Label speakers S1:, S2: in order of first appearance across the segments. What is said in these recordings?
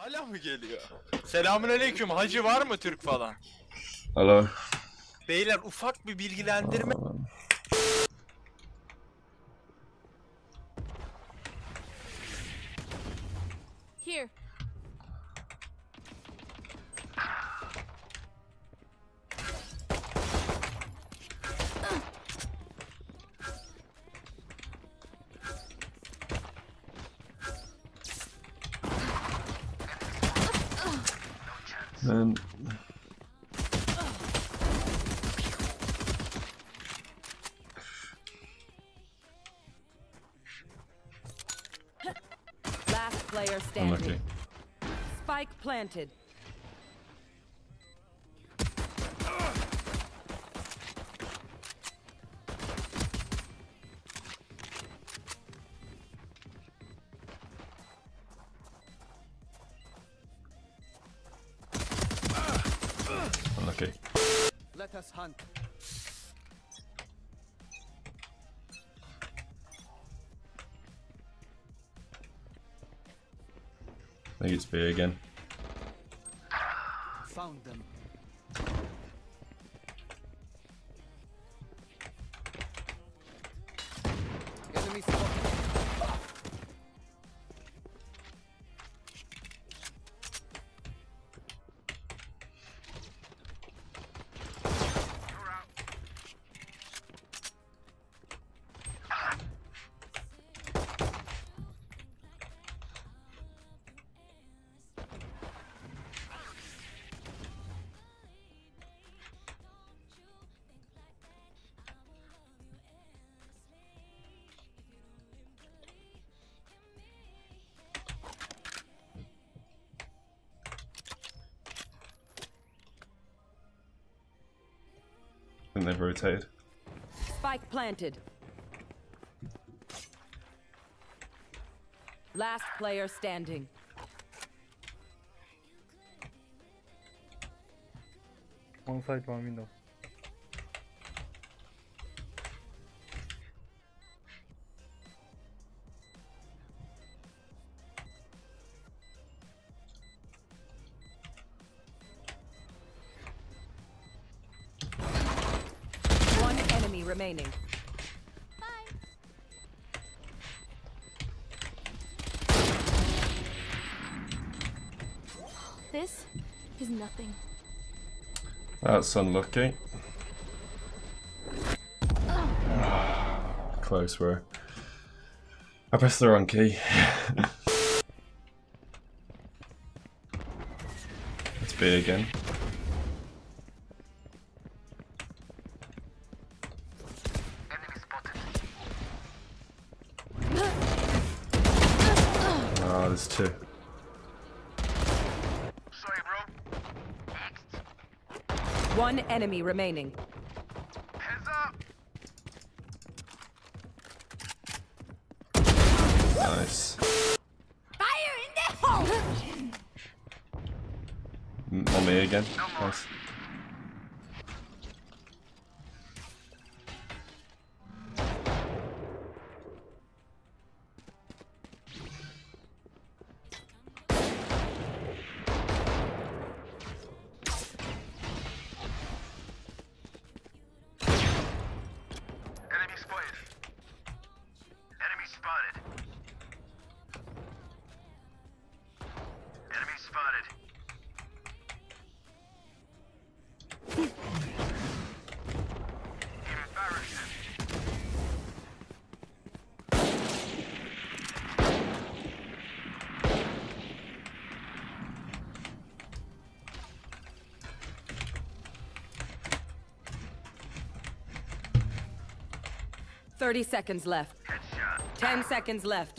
S1: Hala mı geliyor? Selamünaleyküm. Hacı var mı Türk falan?
S2: Hello.
S1: Beyler ufak bir bilgilendirme.
S3: Here.
S2: Man.
S4: Last player standing.
S2: Unlucky.
S4: Spike planted.
S2: Unlucky.
S5: Let us hunt.
S2: I think it's B again.
S5: Found them. Enemy spotted.
S2: I think they've rotated.
S4: Spike planted. Last player standing.
S6: One side, one window.
S4: One enemy remaining.
S3: This is nothing.
S2: That's unlucky. Close, bro. I pressed the wrong key. It's B again. Ah, there's two.
S4: One enemy remaining.
S2: Nice.
S3: Fire in the hole!
S2: On me again. Nice.
S7: Enemy spotted. Enemy spotted. Enemy spotted. Embarrassing.
S4: Headshot. 30 seconds left.
S7: Headshot.
S4: 10 seconds left.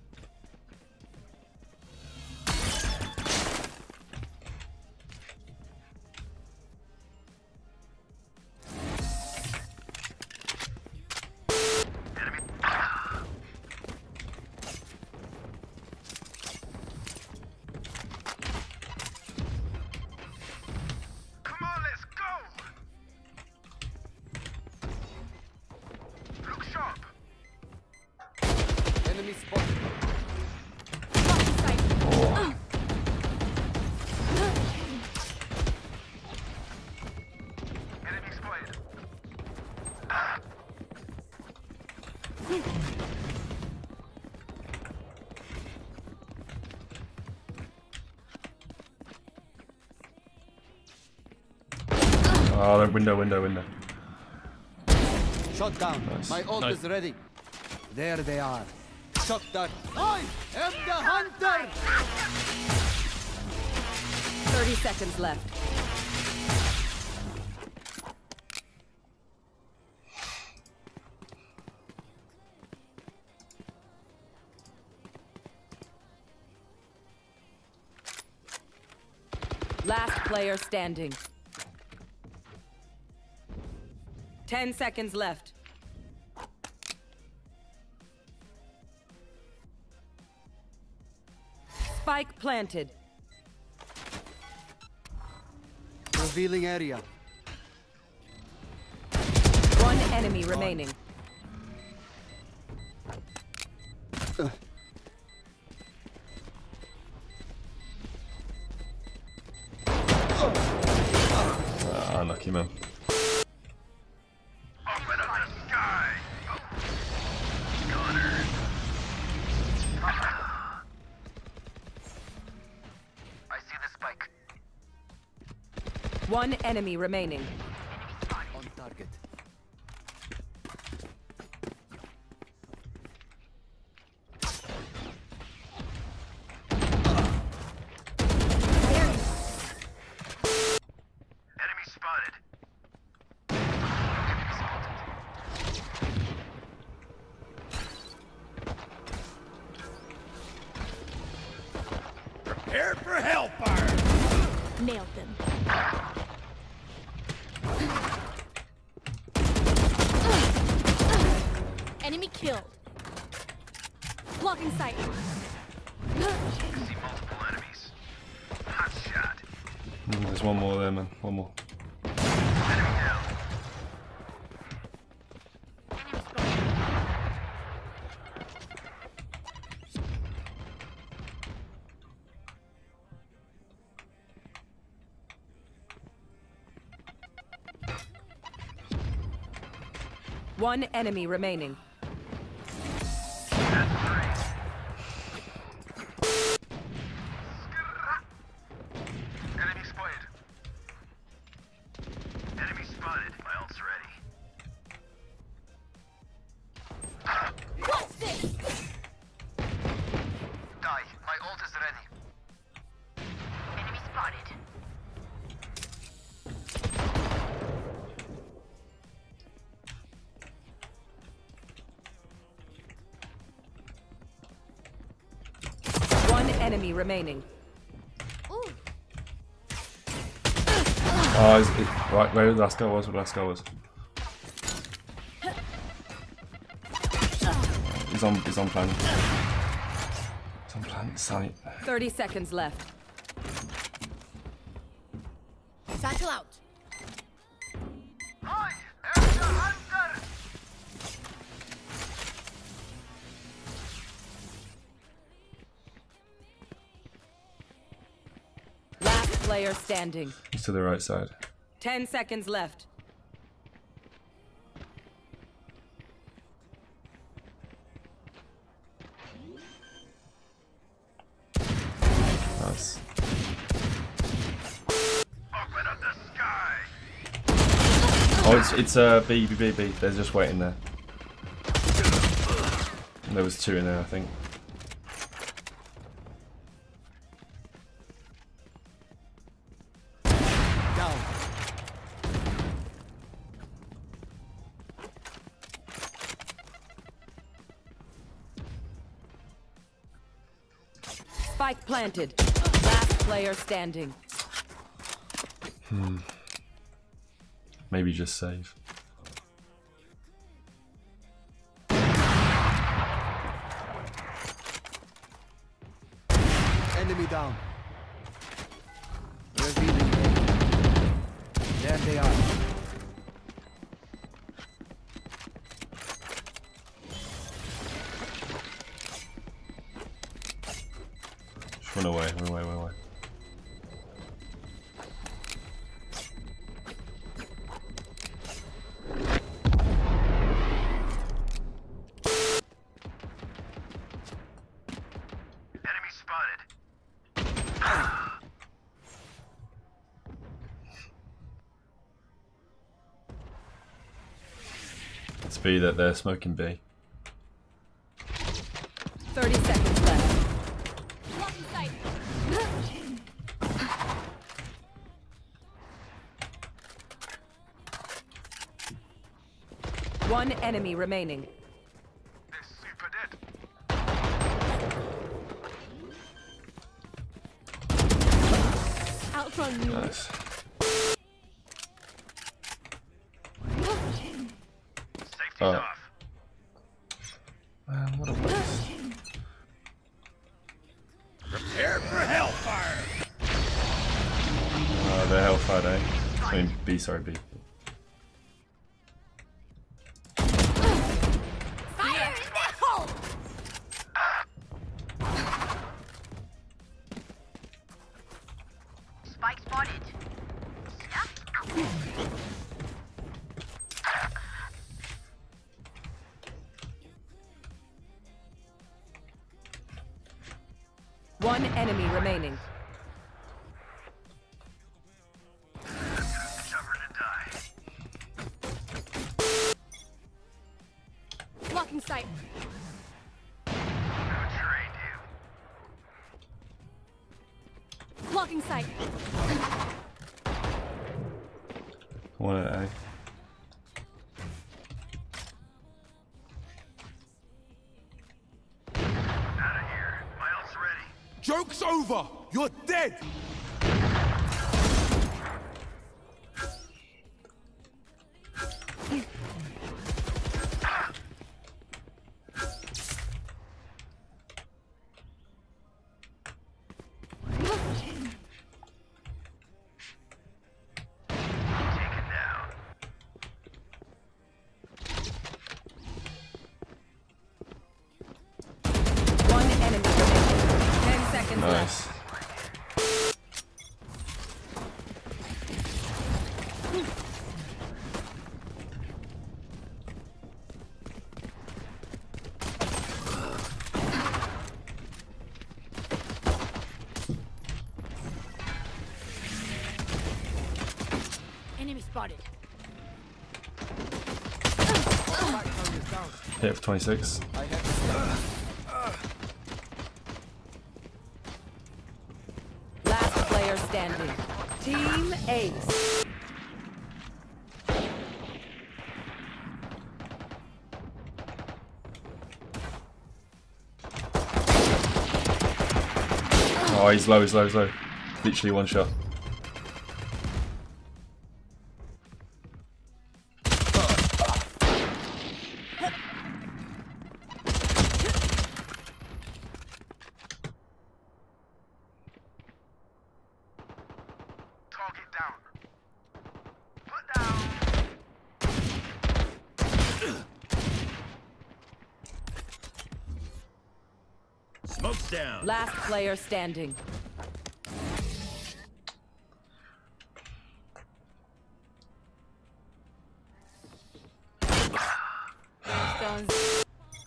S7: Come on, let's go. Look sharp.
S5: Enemy spotted.
S2: Oh, window.
S5: Shot down.
S2: Nice.
S5: My ult
S1: Nice.
S5: is ready. There they are. Shot down. I am the hunter.
S4: 30 seconds left. Last player standing. 10 seconds left. Spike planted.
S5: Revealing area.
S4: One enemy remaining.
S2: Unlucky, man.
S7: Open up the sky. Gunner. I see the spike.
S4: One enemy remaining.
S5: On target.
S7: Enemy spotted.
S1: Prepare for hellfire!
S3: Nailed them. Enemy killed. Blocking sight.
S7: See multiple enemies. Hot shot.
S2: There's one more there, man. One more.
S7: Enemy down.
S4: One enemy remaining.
S7: Enemy spotted. Enemy spotted. My ult's ready.
S3: What's this?
S7: Die. My ult is ready. Enemy spotted.
S4: One enemy remaining.
S3: Ooh.
S2: Oh, right, where the last guy was, He's on plan. He's on plan, site.
S4: 30 seconds left.
S3: Satchel out.
S7: I am the hunter.
S4: Last player standing.
S2: He's to the right side.
S4: 10 seconds left.
S2: Nice.
S7: Open up the sky.
S2: Oh, it's B. They're just waiting there. There was two in there, I think.
S5: Down.
S4: Spike planted. Last player standing.
S2: Maybe just save.
S5: Enemy down. Revealing area. There they are.
S2: Just run away.
S7: Enemy spotted.
S2: It's B that they're smoking B.
S4: 30 seconds left.
S3: Blocking sight.
S4: One enemy remaining.
S7: They're super dead.
S3: Outrun me.
S2: Nice.
S7: Safety's
S2: Oh.
S7: off.
S2: Man, what a waste.
S7: Prepare for hellfire.
S2: They're Hellfire, eh? I mean, B, sorry, B.
S3: Fire in the hole!
S7: Spike spotted.
S4: One enemy remaining.
S7: Stubborn to die.
S3: Blocking sight.
S7: Trained you.
S3: Blocking sight.
S2: One at A.
S7: Out of here. My ult's ready.
S5: Joke's over! You're dead!
S7: Taken down.
S4: One enemy remaining. 10 seconds left.
S2: Nice.
S3: Enemy spotted.
S2: Hit for 26.
S5: I have
S4: Last player standing. Team Ace.
S2: Oh, he's low, he's low, he's low. Literally one shot.
S7: Target down. Put down. Smoke's down.
S4: Last player standing.
S3: Stones.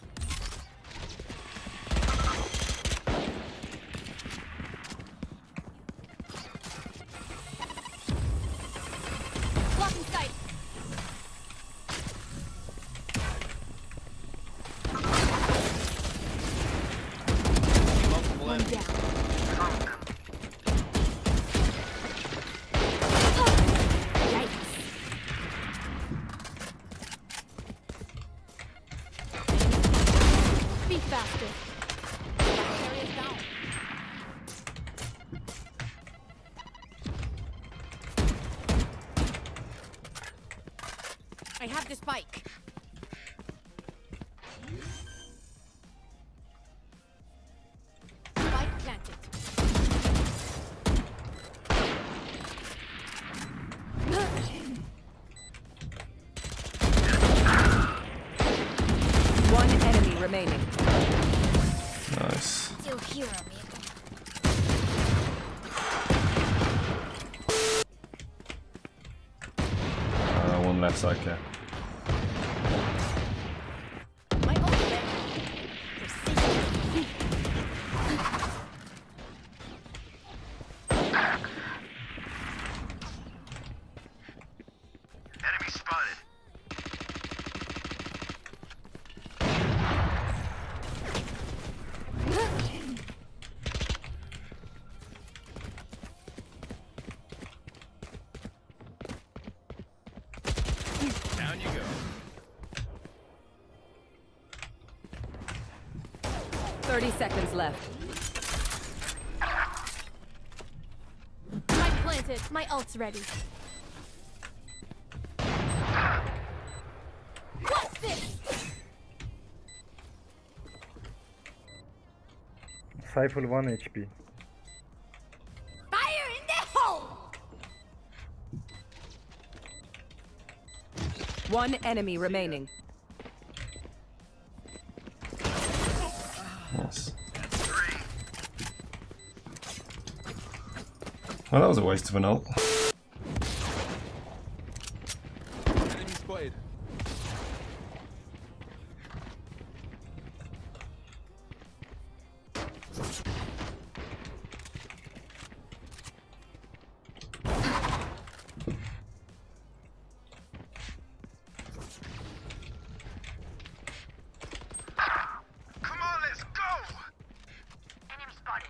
S3: Blocking sight. One down. Yikes. Be faster. Area's down. I have the spike. Spike planted.
S4: One enemy remaining.
S2: Nice.
S3: Still here, amigo.
S2: One left side care.
S3: My ultimate. Precision.
S7: Enemy spotted.
S5: Down you go.
S4: Thirty seconds left.
S3: Spike planted. My ult's ready. What's this?
S6: Cypher 1 HP.
S3: Fire in the hole!
S4: One enemy remaining.
S2: Nice. Well, that was a waste of an ult.
S5: Enemy spotted.
S7: Come on, let's go! Enemy spotted.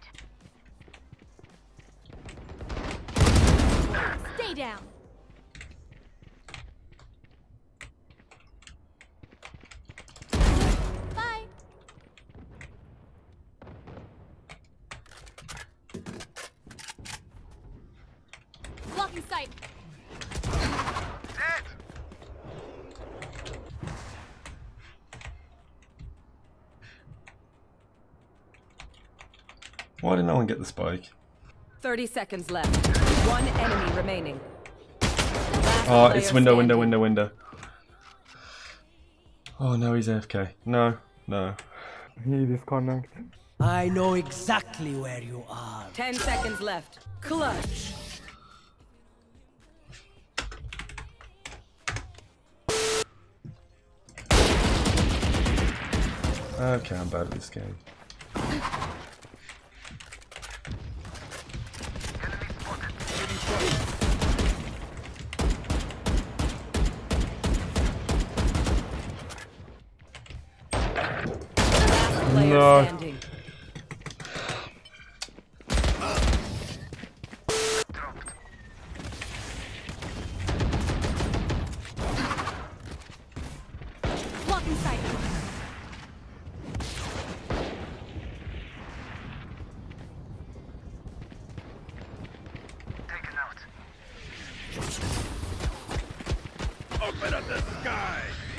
S3: Stay down. Bye. Blocking sight.
S7: Dead!
S2: Why did no one get the spike?
S4: 30 seconds left. One enemy remaining. Last
S2: Oh,
S4: player
S2: it's window,
S4: standing.
S2: window. Oh no, he's AFK. No.
S6: He disconnect.
S8: I know exactly where you are.
S4: 10 seconds left. Clutch.
S2: Okay, I'm bad at this game.
S4: Last player
S2: No.
S4: standing.
S3: Blocking sight.
S7: Taken out.
S5: Open up the sky.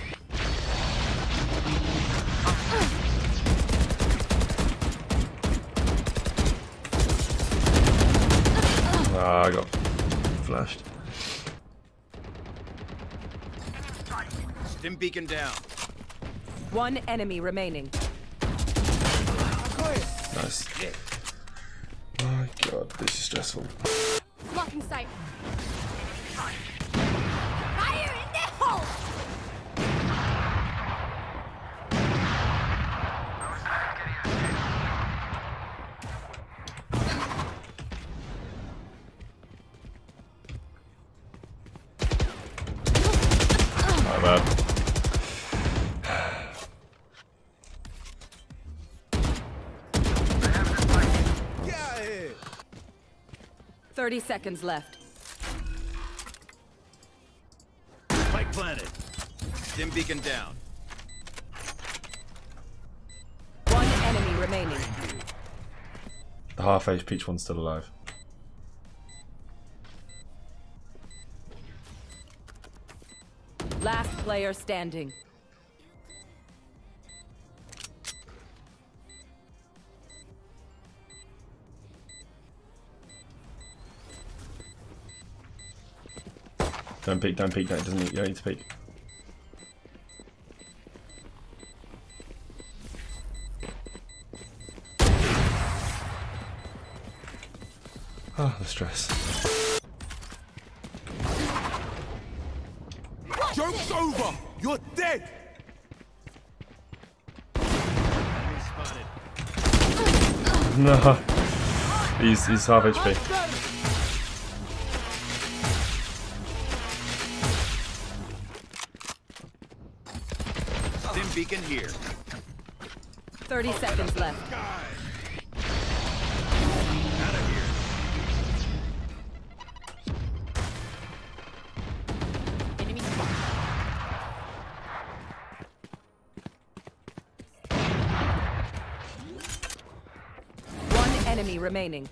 S2: Ah, I got flashed.
S5: Stim beacon down.
S4: One enemy remaining.
S2: Nice. My god, this is stressful.
S3: Blocking sight. Fire in the hole!
S2: My bad.
S5: Get out of here.
S4: 30 seconds left.
S5: Spike planted. Stim beacon down.
S4: One enemy remaining.
S2: The half HP one's still alive.
S4: Last player standing.
S2: Don't peek, you don't need to peek. Ah, the stress.
S5: Joke's over. You're dead. Enemy spotted.
S2: No. He's half HP.
S5: Stim beacon here.
S4: 30 seconds left.
S5: Out of here.
S3: Enemy spot.
S4: enemy remaining.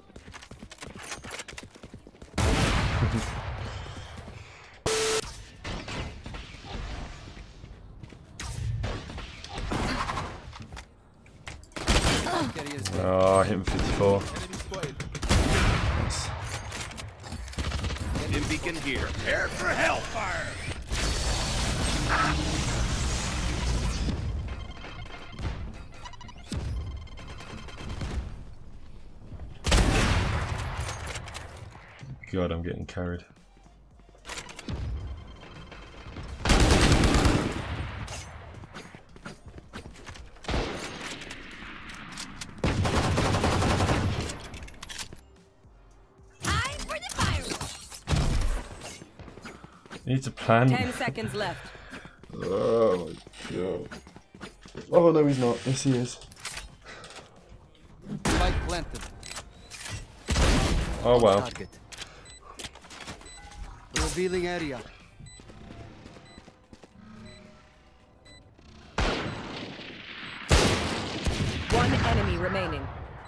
S2: Oh, I hit him 54. Nice.
S5: Stim beacon here. Prepare for hellfire.
S2: God, I'm getting carried.
S3: Time for the fireworks.
S2: You need to plan.
S4: 10 seconds left.
S2: Oh my god. Oh no, he's not. Yes, he is.
S5: Spike planted.
S2: Oh wow.
S5: Target. Revealing area.
S4: One enemy remaining.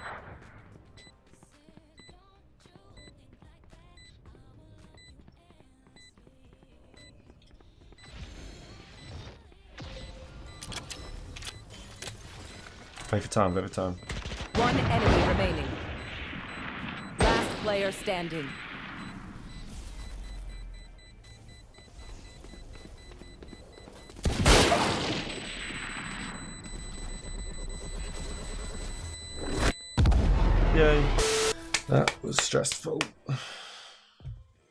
S2: Play for time, play for time.
S4: One enemy remaining. Last player standing.
S2: Yay. That was stressful.